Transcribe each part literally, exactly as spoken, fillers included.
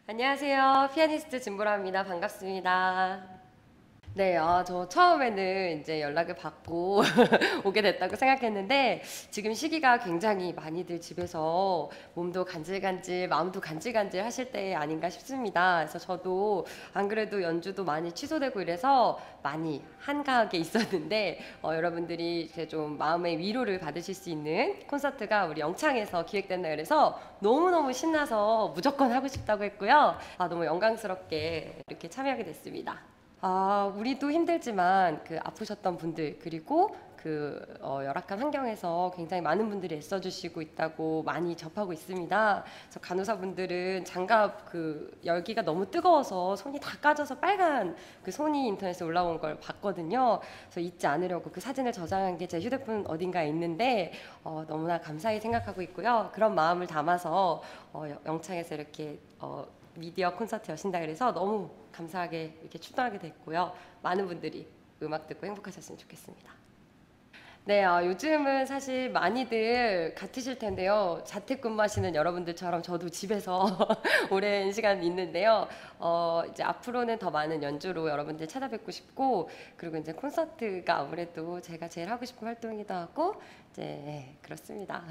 안녕하세요. 피아니스트 진보라입니다. 반갑습니다. 네, 아, 저 처음에는 이제 연락을 받고 오게 됐다고 생각했는데 지금 시기가 굉장히 많이들 집에서 몸도 간질간질, 마음도 간질간질 하실 때 아닌가 싶습니다. 그래서 저도 안 그래도 연주도 많이 취소되고 이래서 많이 한가하게 있었는데 어, 여러분들이 이제 좀 마음의 위로를 받으실 수 있는 콘서트가 우리 영창에서 기획된다 그래서 너무너무 신나서 무조건 하고 싶다고 했고요. 아, 너무 영광스럽게 이렇게 참여하게 됐습니다. 아, 우리도 힘들지만 그 아프셨던 분들 그리고 그 어, 열악한 환경에서 굉장히 많은 분들이 애써주시고 있다고 많이 접하고 있습니다. 그래서 간호사분들은 장갑 그 열기가 너무 뜨거워서 손이 다 까져서 빨간 그 손이 인터넷에 올라온 걸 봤거든요. 그래서 잊지 않으려고 그 사진을 저장한 게 제 휴대폰 어딘가에 있는데 어, 너무나 감사히 생각하고 있고요. 그런 마음을 담아서 어, 영창에서 이렇게 어, 미디어 콘서트 여신다 그래서 너무 감사하게 이렇게 출동하게 됐고요. 많은 분들이 음악 듣고 행복하셨으면 좋겠습니다. 네, 어, 요즘은 사실 많이들 같으실 텐데요. 자택근무하시는 여러분들처럼 저도 집에서 오랜 시간 있는데요. 어, 이제 앞으로는 더 많은 연주로 여러분들 찾아뵙고 싶고, 그리고 이제 콘서트가 아무래도 제가 제일 하고 싶은 활동이기도 하고, 이제 네, 그렇습니다.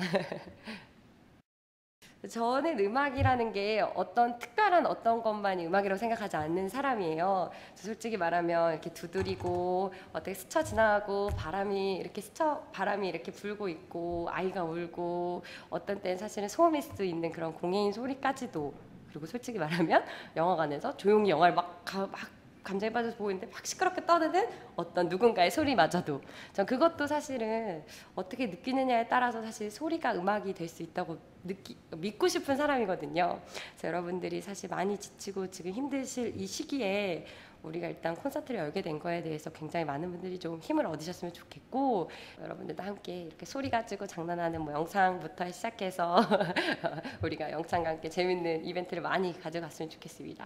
저는 음악이라는 게 어떤 특별한 어떤 것만이 음악이라고 생각하지 않는 사람이에요. 솔직히 말하면 이렇게 두드리고 어떻게 스쳐 지나가고 바람이 이렇게 스쳐 바람이 이렇게 불고 있고 아이가 울고 어떤 때는 사실은 소음일 수 있는 그런 공해인 소리까지도, 그리고 솔직히 말하면 영화관에서 조용히 영화를 막, 가, 막 감정에 빠져서 보고 있는데 막 시끄럽게 떠드는 어떤 누군가의 소리마저도, 전 그것도 사실은 어떻게 느끼느냐에 따라서 사실 소리가 음악이 될 수 있다고 느끼, 믿고 싶은 사람이거든요. 그래서 여러분들이 사실 많이 지치고 지금 힘드실 이 시기에 우리가 일단 콘서트를 열게 된 거에 대해서 굉장히 많은 분들이 좀 힘을 얻으셨으면 좋겠고, 여러분들도 함께 이렇게 소리 가지고 장난하는 뭐 영상부터 시작해서 우리가 영상과 함께 재밌는 이벤트를 많이 가져갔으면 좋겠습니다.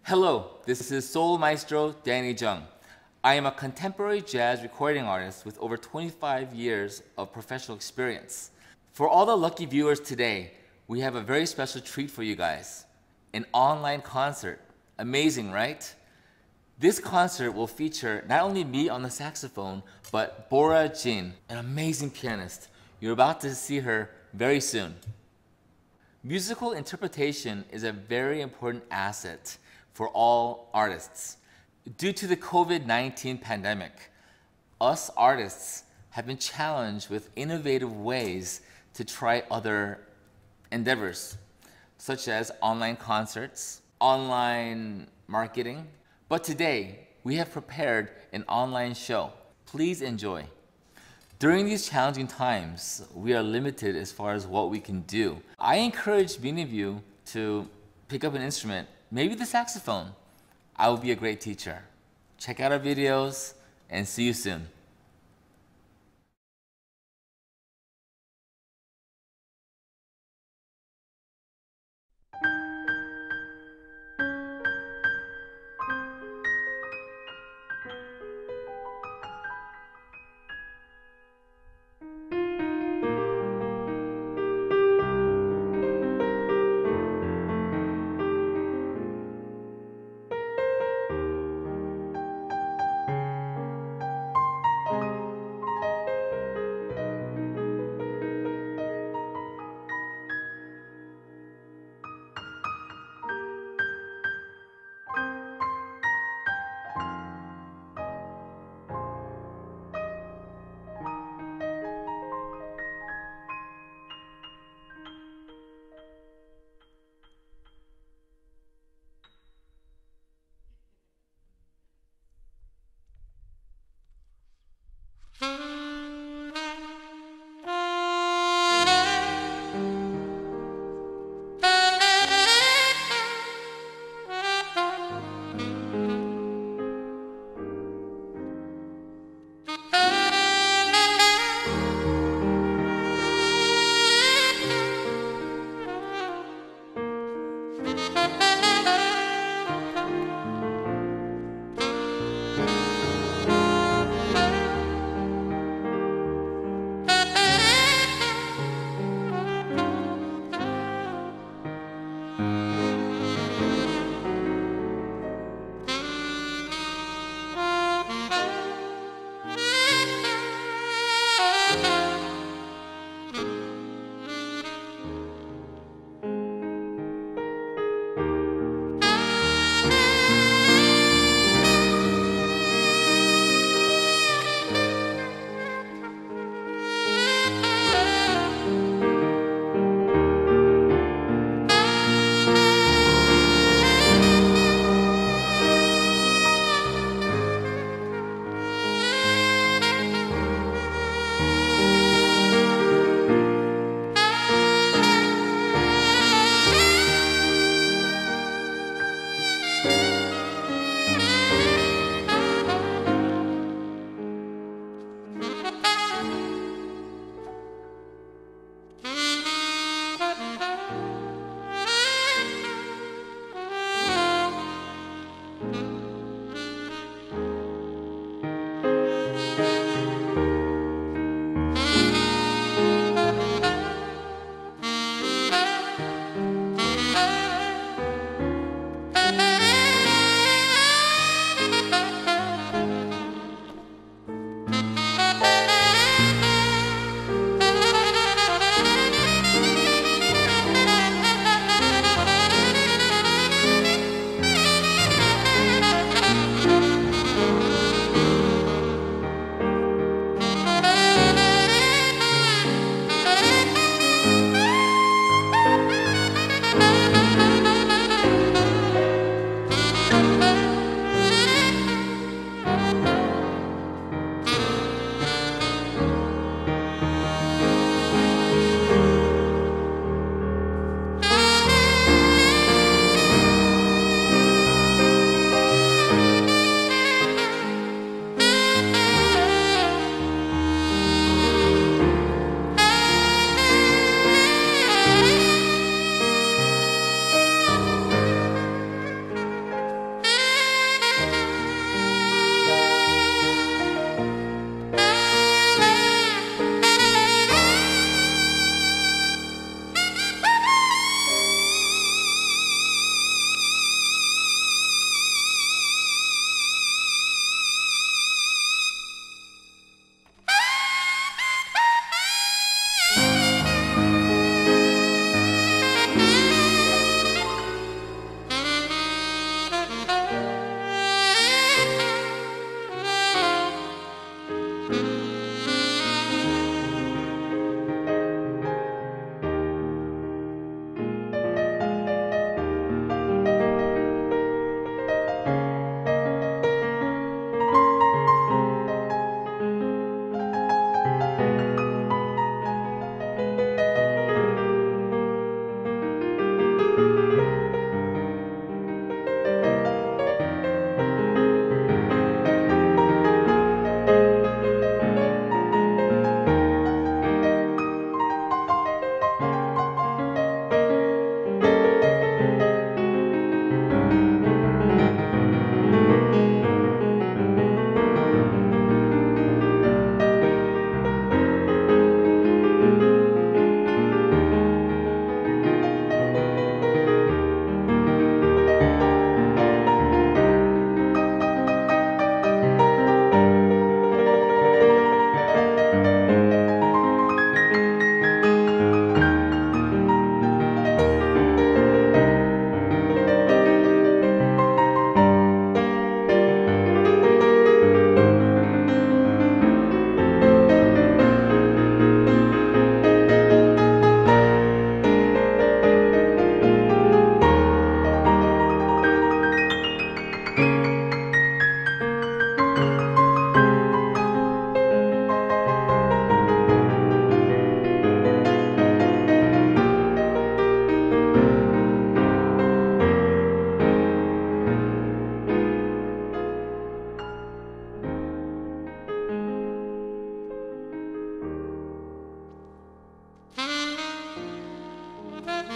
Hello, this is Soul Maestro Danny Jung. I am a contemporary jazz recording artist with over twenty-five years of professional experience. For all the lucky viewers today, we have a very special treat for you guys. An online concert. Amazing, right? This concert will feature not only me on the saxophone, but Bora Jin, an amazing pianist. You're about to see her very soon. Musical interpretation is a very important asset for all artists. Due to the COVID nineteen pandemic, us artists have been challenged with innovative ways to try other endeavors, such as online concerts, online marketing. But today, we have prepared an online show. Please enjoy. During these challenging times, we are limited as far as what we can do. I encourage many of you to pick up an instrument, maybe the saxophone. I will be a great teacher. Check out our videos and see you soon.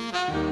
네.